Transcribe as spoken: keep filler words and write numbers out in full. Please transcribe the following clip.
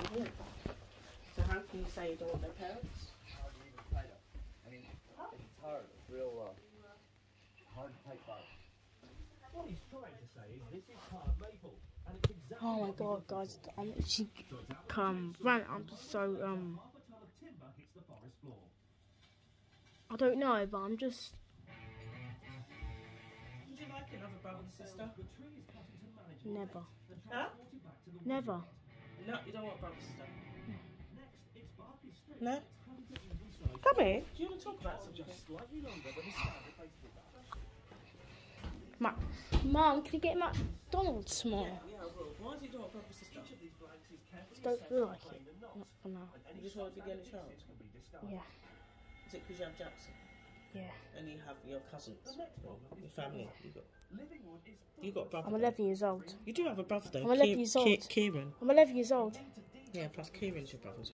Yeah. So how can you say you don't want their parents? I mean, it's hard. It's real uh, hard to take part. What he's trying to say is this is hard maple, and it's exactly. Oh my god, guys! I'm actually come right. I'm so um. I don't know, but I'm just. Would you like another brother and sister? Never. Huh? Never. No, you don't want brother and sister. No. Come here. Do you want to talk about something? Ma Mum, can you get McDonald's tomorrow? Yeah, yeah, I will. Why do you don't want brother and sister? Just don't feel like it. Not for now. You just want to get a child? Yeah. Is it because you have Jackson? Yeah. And you have your cousins, your family. You got, you got a brother. I'm eleven years old. You do have a brother though. I'm eleven Ki years old. Ki Kieran. I'm eleven years old. Yeah, plus Kieran's your brother as